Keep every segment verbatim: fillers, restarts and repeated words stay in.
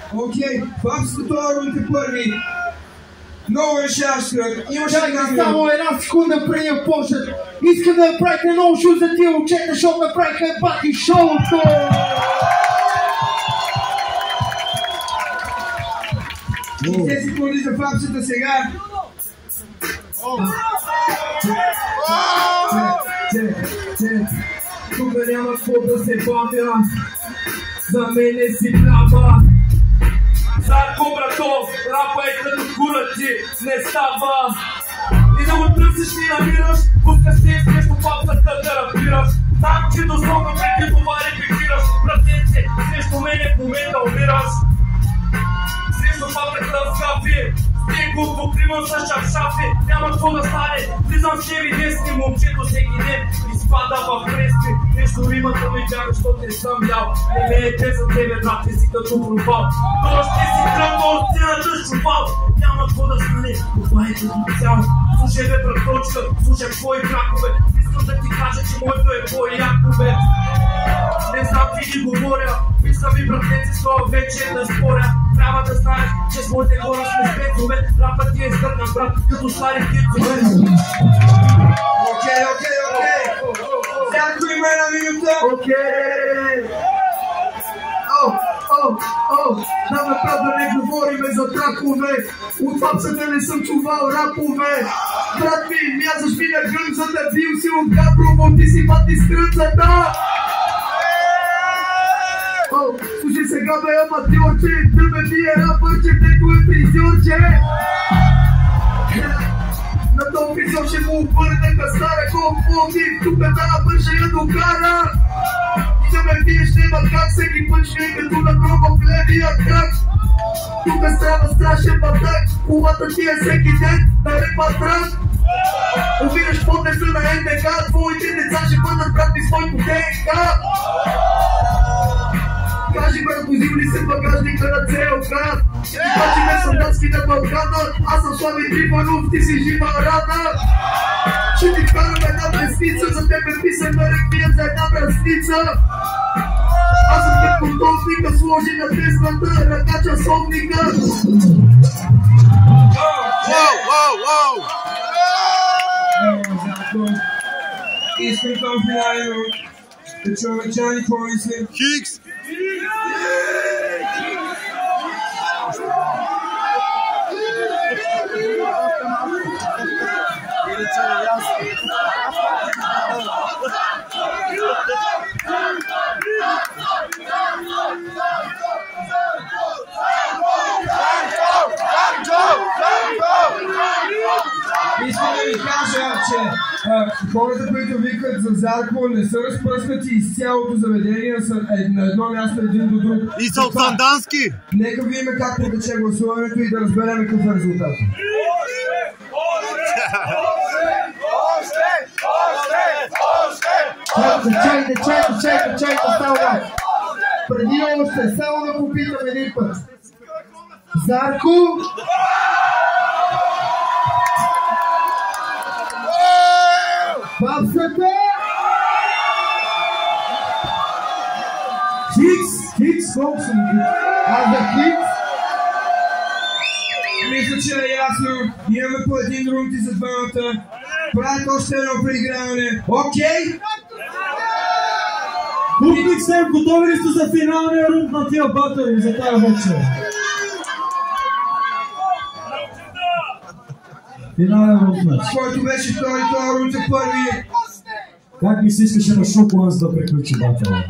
Ok, фабството първи. Много решаваш кръг. Имаш ли намер? Само една секунда преди да почнат. Искам да направите много шоу за тия момчета, защото направиха бати шоуто! шестдесет секунди за фабството сега. Тук няма какво да се бавя. За мене си права. Зарко, брато, рапа е като курати, не става. И да го търсиш и намираш, пуска се срещу папата да разбираш. Знам, че дословно преди това репетираш. Братенце, срещу мене в момента умираш. Срещу папата с кафе, стенко покривам с шапшафи. Няма какво да стане, влизам в шеви десни, момчето всеки ден изпада в преспи. Нещо римата ми бяга, защото не съм ял. Не ме е те за тебе, брат, ти си като провал. Но ще си тръгва от сцената с чувал. Няма какво да стане, това е като цяло. Слушай бе, браточка, слушай твои кракове. Искам да ти кажа, че моето е по-яко, бе. Не знам ти ги говоря, мисля ми, братенци, с това вече да споря. Трябва да знаеш, че с моите хора сме спецове. Рапът ти е стъркан, брат, като стари птицове. Окей, окей, окей. Всяко има една минута. Окей. О, о, о, да ме прав да не говориме за тракове. От фапсата не съм чувал рапове. Брат ми, мязаш ми на гънцата, бил си от Габрово, ти си бати с кръцата. О, слушай сега бе аматьорче, да ме бие рапърче, дето е фризьорче. На този фризьор ще му обърнеха стара конфони, тук тази бърша я докара. И да ме биеш нема как, всеки път ще е като на гроба в левия крак. Тук става страшен батак, колата ти е всеки ден на репатрак. Увираш поднеса на Н Д К, твоите деца ще бъдат брат ми с твой по Д Н К. Кажи брат, возил ли се багажника на Ц Л К? Кажи ме съм датски на Балкана, аз съм Слави Трифанов, ти си жива рана. Ще ти вкарам една песница, за тебе писам на реквият за една брасница. Аз съм като контосника, сложи на тесната, ръка часовника. Воу, воу, воу! Искам към финалено да чуваме Чани Помисли. Хикс! Искам да ви кажа, че хората, които викат за Зарко, не са разпръснати из цялото заведение, са на едно място един до друг. И са от Сандански! Нека видим как потече гласуването и да разберем какъв е резултат. Чайте, чайте, чайте, чайте, става. Преди още, само да попитам един път. Зарко? Фапсата? Хикс? Хикс? Колко съм ги? Аз да Хикс? Мисля, че е ясно. Имаме по един рунти за двамата. Правят още едно преиграване. Окей? Путник сте, готови ли сте за финалния рунд на тия батъри за тази вечер? Финален рунд значи. Който беше втори, това рунд е първи. Как ми се искаше на Шокланс да приключи батъра?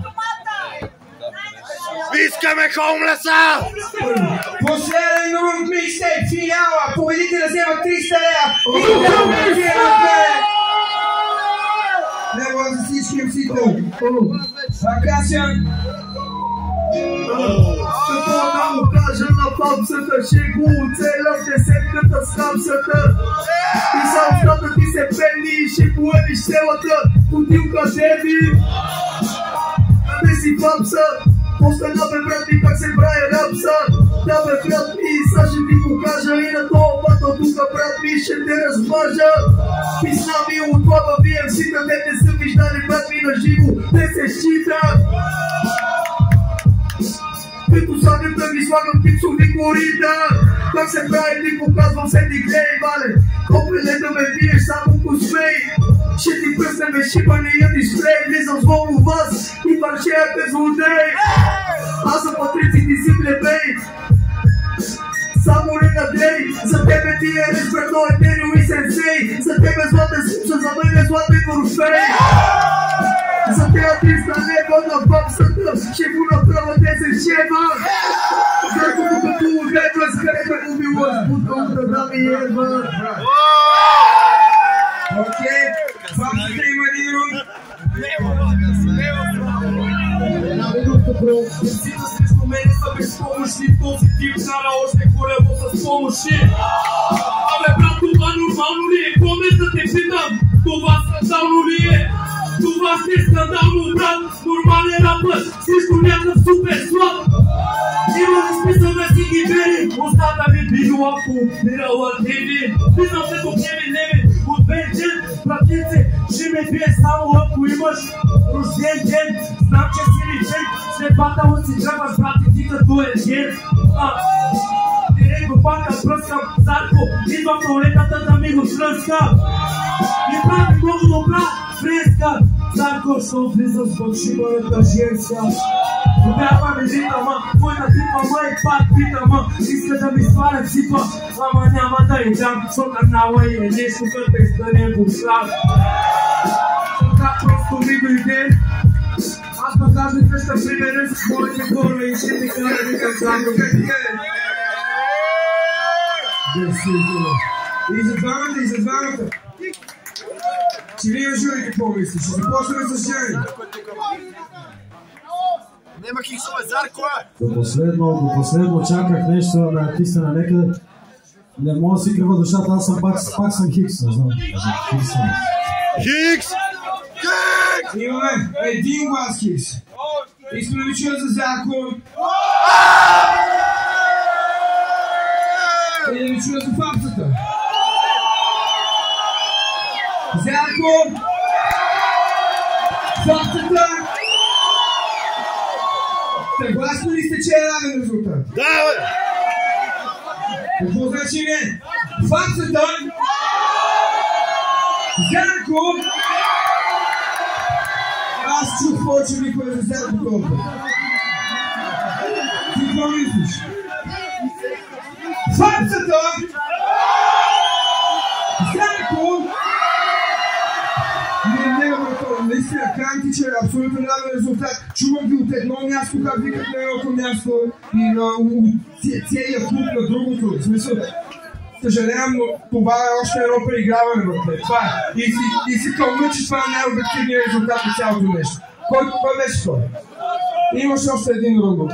Искаме хоумлеса! Последен рунд микстейп, финала. Победителя взема триста лева. Лева за всички емсита. Акасян. Какво да му кажа на папсата, ще го оцелям десетката с хапсата. И са устата ти се пени и ще поемиш целата бутилка деби. Не си папса, после да бе брат ми как се прави рапса. Да бе брат ми, са ще ти покажа и на това батъл тука брат ми ще те размажа. Писна ми от лаба ви емсита, не те са виждали брат ми на живо, не се счита. Като садим да ви слагам кипсови корита. Как се прави ли показвам се ти глей, вале. Копеле да ме биеш само по смей. Ще ти пръснеме шипане и дисплей. Влизам с волно вас и парчеят е злодей. Аз съм патрици, ти си плебей. Само не наглей. За тебе ти е респредно етерио и сенсей. За тебе златен Симпсън, за мен е златен Орфей. За тея триста лева на бабсата ще му направя десет шева. Защото като угледва с хлеба убила с бутълта да ми ева. Окей, бабсата има един рунд. Деците срещу мене са безпомощни. Този тип кара още колело с помощи. Абе брат, това нормално ли е? Помня да те питам, това скандално ли е? Това си е скандално, брат. Нормален рапът срещу някакъв супер слаб. Има ли смисъл да си ги бери? Остата ми била помирала Деви. Писам се до Кевин Левин от Бенджен. Братинце, ще ме бие само ако имаш рожден ден. Знам, че си личен. След батала си тръгваш, брати ти като ерген. Директно пака пръскам Зарко. Идва в туалетата да ми го сръска. И прави много добра фреска. Зарко, що влизам с фалшивата женска. Обява ми ритъма, твоята типа ма и пак питама. Иска да ми сваля ципа, ама няма да и дам. Со канала и е нещо като изтънен го шлав. Така просто ми дойде. Аз пък даже къща примерен с моите хора и ще ми кара да към Зарко. И за двамата, и за двамата. Че вие жури какво мислиш? Ще започнем с Жени. Нема хиксове, Зарко е! До последно, до последно чаках нещо да натисна на някъде. Не мога да си крива душата, аз съм пак, пак съм Хикс, не знам. Хикс съм. Хикс! Хикс! Имаме един глас Хикс. Искам да ви чуя за Зарко. И да ви чуя за фапцата. Зарко! Фапцата! Съгласни ли сте, че е равен резултат? Да, бе! Какво значи не? Фапцата! Зарко! Аз чух повече викове за Зарко толкова. Ти какво мислиш? Фапцата! Зарко! Не, не, брато, наистина, казвам ти, че е абсолютно равен резултат. Чувам ги от едно място, как викат на едното място и на целия клуб на другото. В смисъл, съжалявам, но това е още едно преиграване, брате. Това е. И си, и си кълна, че това е най-обективният резултат на цялото нещо. Който това беше това? Имаш още един рунд.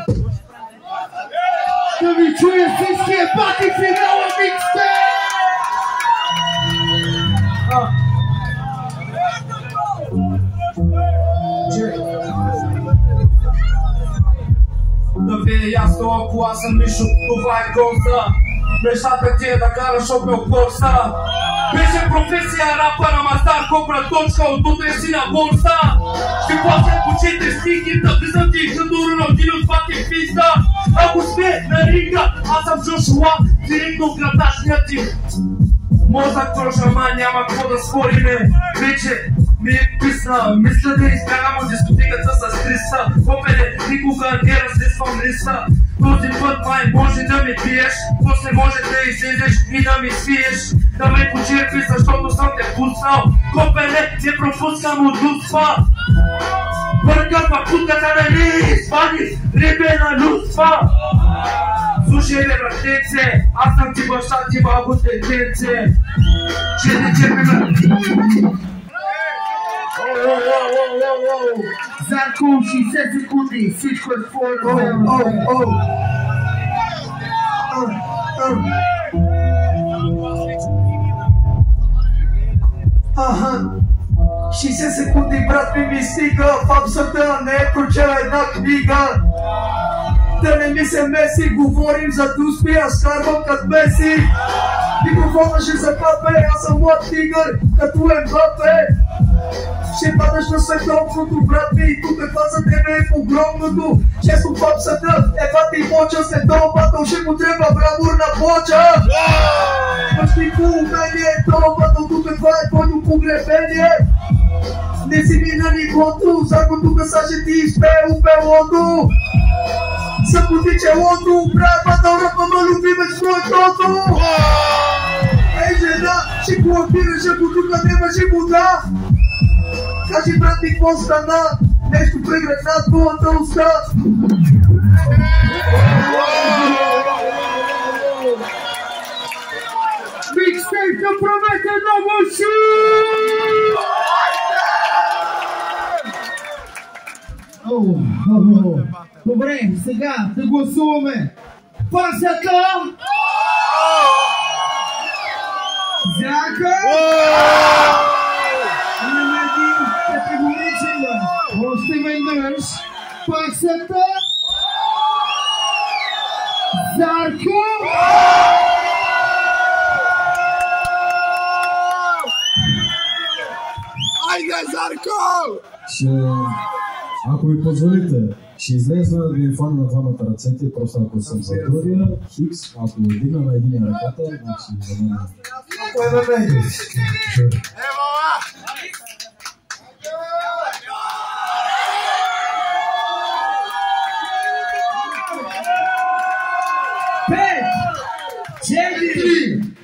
Да ви чуя всички пати финала миксте! Да ви е ясно, ако аз съм Мишо, това е гонза. Мечтата ти е да караш Opel Corsa. Беше професия рапър, ама Зарко браточка, от утре си на борса. Ще плащат по четири стихи, да влизам ти като Роналдиньо с пати в писта. Ако сме на ринга, аз съм Джошуа, директно в градашния ти мозък троша, ма няма какво да спориме. Вече ми е писна, мисля да избягам от дискотеката с триста. Копеле, никога не разлисвам листа. Този път май може да ми пиеш, после може да излезеш и да ми свиеш. Да ме почерпи, защото съм те пуснал. Копеле, не пропускам от люспа. Бърка пакутката на ли, свани, рибе на люспа. Слушай бе, братенце, аз съм ти баща, ти бабо детенце. Ще те черпиме. Зарко, шейсет секунди, всичко е твое ръце. Аха, шейсет секунди, брат ми ми стига. Фапсата не е прочела една книга. Да не ми се меси, говорим за дуспи, аз карвам кът меси. Микрофона ще запапе, аз съм млад тигър, като Ембапе. Ще падаш на световното, брат ми, и тук това за тебе е огромното. Често фапсата е fatti poccia, se to pato și mu treba bravurna poccia. Pa šti ku meni je to, pato tu te faj polju ku grebenje. Ne si mi na ni kontu, zakon tu ka saže ti ispe upe odu. Să putice odu, prea pato rapa mă lubime svoj totu. Ej žena, și cu opire și cu duca nema și muda. Kaži bratnik postana, nešto preglednat po onda usta. Mixtape că promete nouă și... Oh, oh, oh. Добре, сега да гласуваме. Пасата! Зяка! Имаме един категоричен да. Още веднъж. Пасата! Зарко! Ajde, Zarko! Și, ако ми позволите, ще излезна да ви фана на двамата ръцете, просто ако съм задуря, Хикс, ако вдигна на единия ръката, значи за мен. Ако е на мен. Evo va! Пет, четири,